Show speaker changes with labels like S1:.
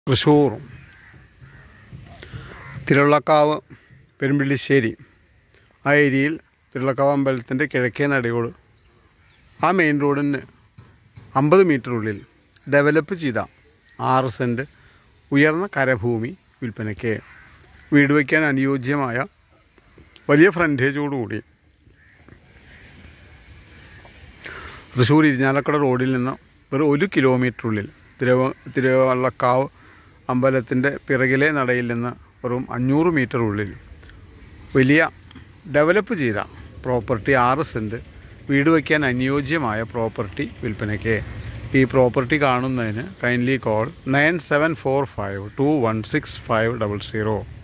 S1: തൃശ്ശൂർ തിരുവള്ളക്കാവ് പെരുമ്പിള്ളിശ്ശേരി ആ ഏരിയയിൽ തിരുവള്ളക്കാവ് അമ്പലത്തിൻ്റെ കിഴക്കേ നടയോട് ആ മെയിൻ റോഡിന് 50 മീറ്ററുള്ളിൽ ഡെവലപ്പ് ചെയ്ത 6 സെൻറ്റ് ഉയർന്ന കരഭൂമി വിൽപ്പനയ്ക്ക്. വീട് വയ്ക്കാൻ അനുയോജ്യമായ വലിയ ഫ്രണ്ടേജോടുകൂടി തൃശ്ശൂർ ഇരിഞ്ഞാലക്കുട റോഡിൽ നിന്ന് ഒരു 1 കിലോമീറ്ററുള്ളിൽ തിരുവള്ളക്കാവ് അമ്പലത്തിൻ്റെ പിറകിലെ നടയിൽ നിന്ന് വെറും 500 മീറ്റർ ഉള്ളിൽ വലിയ ഡെവലപ്പ് ചെയ്ത പ്രോപ്പർട്ടി 6 സെൻറ്റ് വീട് വയ്ക്കാൻ അനുയോജ്യമായ പ്രോപ്പർട്ടി വിൽപ്പനയ്ക്ക്. ഈ പ്രോപ്പർട്ടി കാണുന്നതിന് കൈൻഡ്ലി കോൾ 9745216500.